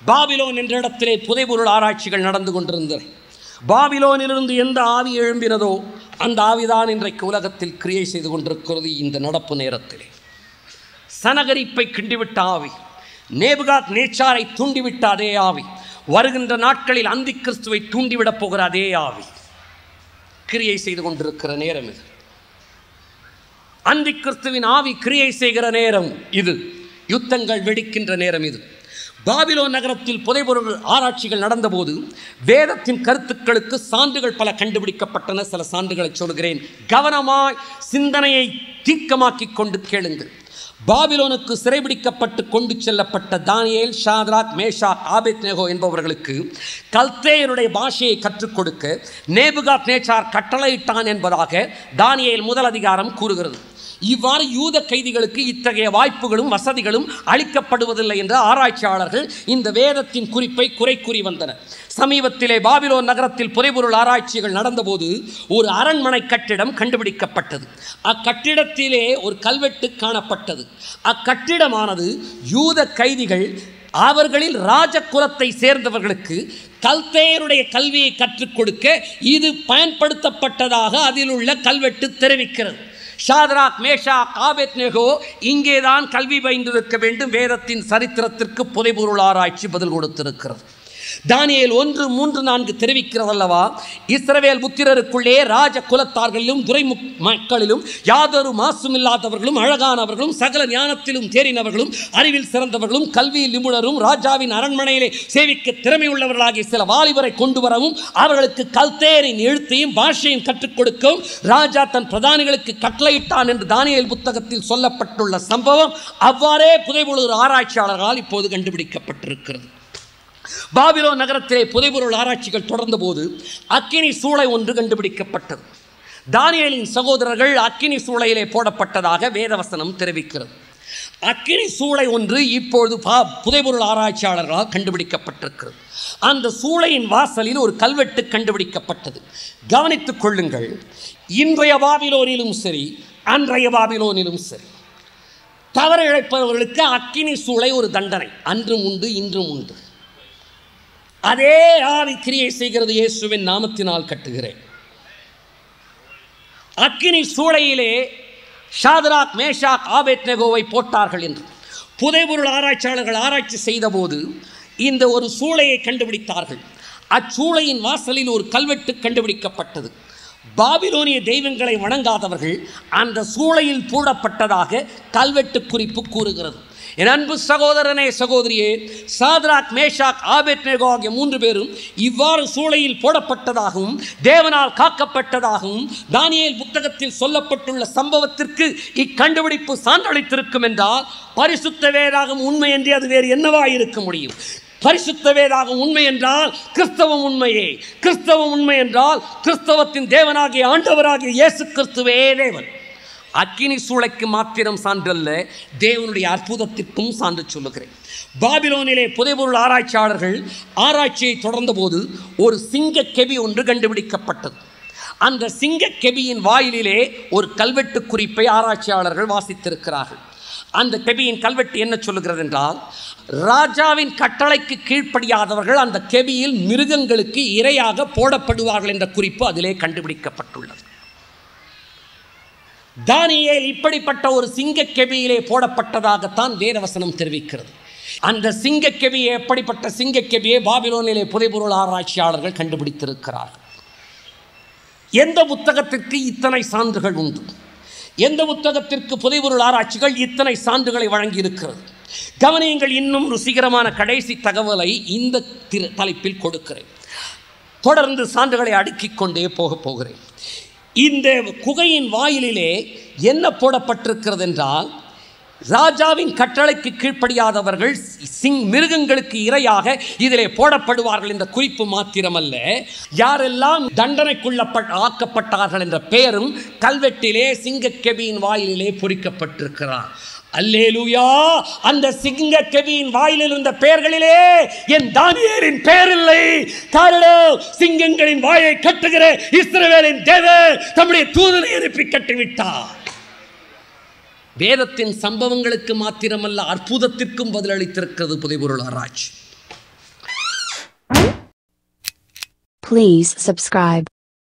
Babylon என்ற இடத்திலே புதைபொருள் ஆராய்ச்சிகள் நடந்து கொண்டிருந்தன. பாபிலோனிலிருந்து எந்த ஆவி எழும்பினதோ அந்த ஆவிதான் இன்றைக்கு உலகத்தில் கிரியை செய்து கொண்டிருக்கிறது. இந்த நடப்பு நேரத்திலே சனகரிப்பை கிண்டிவிட்ட ஆவி, நேபுகாத் நேச்சாரை தூண்டிவிட்ட அதே ஆவி, வருகின்ற நாட்களில் அந்தி கிறிஸ்துவை தூண்டிவிடப் போகிற அதே ஆவி கிரியை செய்து கொண்டிருக்கிற நேரம் இது. அந்தி கிறிஸ்துவின் ஆவி கிரியை செய்கிற நேரம் இது. யுத்தங்கள் வெடிக்கின்ற நேரம் இது. பாபிலோன் நகரத்தில் புதைபொருள் ஆராய்ச்சிகள் நடந்தபோது வேதத்தின் கருத்துக்களுக்கு சான்றுகள் பல கண்டுபிடிக்கப்பட்டன. சில சான்றுகளை சொல்கிறேன், கவனமாய் சிந்தனையை தீர்க்கமாக்கி கொண்டு கேளுங்கள். பாபிலோனுக்கு சிறைபிடிக்கப்பட்டு கொண்டு செல்லப்பட்ட தானியேல், ஷாத்ராக், மேஷாக், ஆபேத்நேகோ என்பவர்களுக்கு கல்தேயருடைய பாஷையை கற்றுக் கொடுக்க நேபுகாத் நேச்சார் கட்டளையிட்டான் என்பதாக தானியேல் 1 அதிகாரம் கூறுகிறது. இவ்வாறு யூத கைதிகளுக்கு இத்தகைய வாய்ப்புகளும் வசதிகளும் அளிக்கப்படுவதில்லை என்று ஆராய்ச்சியாளர்கள் இந்த வேதத்தின் குறிப்பை குறை கூறி வந்தனர். சமீபத்திலே பாபிலோன் நகரத்தில் புதைபொருள் ஆராய்ச்சிகள் நடந்தபோது ஒரு அரண்மனை கட்டிடம் கண்டுபிடிக்கப்பட்டது. அக்கட்டிடத்திலே ஒரு கல்வெட்டு காணப்பட்டது. அக்கட்டிடமானது யூத கைதிகள் அவர்களில் ராஜகுலத்தை சேர்ந்தவர்களுக்கு கல்தேயருடைய கல்வியை கற்றுக் கொடுக்க இது பயன்படுத்தப்பட்டதாக அதில் உள்ள கல்வெட்டு தெரிவிக்கிறது. ஷாத்ராக், மேஷாக், ஆபேத்நேகோ இங்கேதான் கல்வி பயின்றிருக்க வேண்டும். வேதத்தின் சரித்திரத்திற்கு புதைபொருள் ஆராய்ச்சி பதில் கொடுத்திருக்கிறது. தானியேல் 1:3-4 தெரிவிக்கிறதல்லவா, இஸ்ரவேல் புத்திரருக்குள்ளே ராஜ குலத்தார்களிலும் துறை மக்களிலும் யாதொரு மாசும் இல்லாதவர்களும் அழகானவர்களும் சகல ஞானத்திலும் தேறினவர்களும் அறிவில் சிறந்தவர்களும் கல்வியில் நிபுணரும் ராஜாவின் அரண்மனையிலே சேவிக்க திறமை உள்ளவர்களாகிய சில வாலிபரை கொண்டு வரவும் அவர்களுக்கு கல்தேயரின் எழுத்தையும் பாஷையும் கற்றுக் கொடுக்கவும் ராஜா தன் பிரதானிகளுக்கு கட்டளையிட்டான் என்று தானியேல் புத்தகத்தில் சொல்லப்பட்டுள்ள சம்பவம் அவ்வாறே புதைபொருள் ஆராய்ச்சியாளர்களால் இப்போது கண்டுபிடிக்கப்பட்டிருக்கிறது. பாபிலோன் நகரத்திலே புதைபொருள் ஆராய்ச்சிகள் தொடர்ந்த போது அக்கினி சூளை ஒன்று கண்டுபிடிக்கப்பட்டது. தானியேலின் சகோதரர்கள் அக்கினி சூளையிலே போடப்பட்டதாக வேதவசனம் தெரிவிக்கிறது. அக்கினி சூளை ஒன்று இப்பொழுது புதைபொருள் ஆராய்ச்சியாளர்களால் கண்டுபிடிக்கப்பட்டிருக்கிறது. அந்த சூளையின் வாசலில் ஒரு கல்வெட்டு கண்டுபிடிக்கப்பட்டது. கவனித்துக் கொள்ளுங்கள், இன்றைய பாபிலோனிலும் சரி அன்றைய பாபிலோனிலும் சரி தவறு இழைப்பவர்களுக்கு அக்கினி சூளை ஒரு தண்டனை. அன்றும் உண்டு, இன்றும் உண்டு. அதே ஆவி கிரியை செய்கிறது. இயேசுவின் நாமத்தினால் கட்டுகிறேன். அக்கினி சூளையிலே ஷாத்ராக், மேஷாக், ஆபேத்நேகோவை போட்டார்கள் என்று புதைபொருள் ஆராய்ச்சியாளர்கள் ஆராய்ச்சி செய்தபோது இந்த ஒரு சூளையை கண்டுபிடித்தார்கள். அச்சூளையின் வாசலில் ஒரு கல்வெட்டு கண்டுபிடிக்கப்பட்டது. பாபிலோனிய தெய்வங்களை வணங்காதவர்கள் அந்த சூளையில் போடப்பட்டதாக கல்வெட்டு குறிப்பு கூறுகிறது. என் அன்பு சகோதரனே, சகோதரியே, ஷாத்ராக், மேஷாக், ஆபேத்நேகோ ஆகிய 3 பேரும் இவ்வாறு சூளையில் போடப்பட்டதாகவும் தேவனால் காக்கப்பட்டதாகவும் தானியேல் புத்தகத்தில் சொல்லப்பட்டுள்ள சம்பவத்திற்கு இக்கண்டுபிடிப்பு சான்றளித்திருக்கும் என்றால் பரிசுத்த வேதாகம் உண்மை என்று அது வேறு என்னவாயிருக்க முடியும்? பரிசுத்த வேதாகம் உண்மை என்றால் கிறிஸ்தவம் உண்மையே. கிறிஸ்தவம் உண்மை என்றால் கிறிஸ்தவத்தின் தேவனாகிய ஆண்டவராகிய இயேசு கிறிஸ்துவே தேவன். அக்கினி சூளைக்கு மாத்திரம் சான்றல்ல, தேவனுடைய அற்புதத்திற்கும் சான்று சொல்லுகிறேன். பாபிலோனிலே புதைபொருள் ஆராய்ச்சியாளர்கள் ஆராய்ச்சியை தொடர்ந்த போது ஒரு சிங்க கெபி ஒன்று கண்டுபிடிக்கப்பட்டது. அந்த சிங்க கெபியின் வாயிலே ஒரு கல்வெட்டு குறிப்பை ஆராய்ச்சியாளர்கள் வாசித்திருக்கிறார்கள். அந்த கெபியின் கல்வெட்டு என்ன சொல்லுகிறது என்றால், ராஜாவின் கட்டளைக்கு கீழ்ப்படியாதவர்கள் அந்த கெபியில் மிருகங்களுக்கு இரையாக போடப்படுவார்கள் என்ற குறிப்பு அதிலே கண்டுபிடிக்கப்பட்டுள்ளது. தானியேல் இப்படிப்பட்ட ஒரு சிங்க கெபியிலே போடப்பட்டதாகத்தான் வேதவசனம் தெரிவிக்கிறது. அந்த சிங்க கெபியை, எப்படிப்பட்ட சிங்க கெபியை பாபிலோனிலே புதைபொருள் ஆராய்ச்சியாளர்கள் கண்டுபிடித்திருக்கிறார்கள். எந்த புத்தகத்திற்கு இத்தனை சான்றுகள் உண்டு? எந்த புத்தகத்திற்கு புதைபொருள் ஆராய்ச்சிகள் இத்தனை சான்றுகளை வழங்கி இருக்கிறது? கவனியுங்கள், இன்னும் ருசிகரமான கடைசி தகவலை இந்த தலைப்பில் கொடுக்கிறேன். தொடர்ந்து சான்றுகளை அடுக்கிக் கொண்டே போகிறேன். இந்த குகையின் வாயிலிலே என்ன போடப்பட்டிருக்கிறது என்றால், ராஜாவின் கட்டளைக்கு கீழ்ப்படியாதவர்கள் மிருகங்களுக்கு இரையாக இதிலே போடப்படுவார்கள் என்ற குறிப்பு மாத்திரமல்ல, யாரெல்லாம் ஆக்கப்பட்டார்கள் என்ற பெயரும் கல்வெட்டிலே சிங்கக்கெபியின் வாயிலிலே பொறிக்கப்பட்டிருக்கிறார். அல்லேலூயா! அந்த சிங்கக்கெபியின் வாயிலில் இருந்த பெயர்களிலே என் தானியேலின் பெயர் இல்லை. காரணம், சிங்கங்களின் வாயை கட்டுகிற இஸ்ரவேலின் தேவன் தம்முடைய தூதனை அனுப்பி கட்டிவிட்டார். வேதத்தின் சம்பவங்களுக்கு மாத்திரமல்ல, அற்புதத்திற்கும் பதிலளித்திருக்கிறது புதைபொருள் ஆராய்ச்சி. Please subscribe.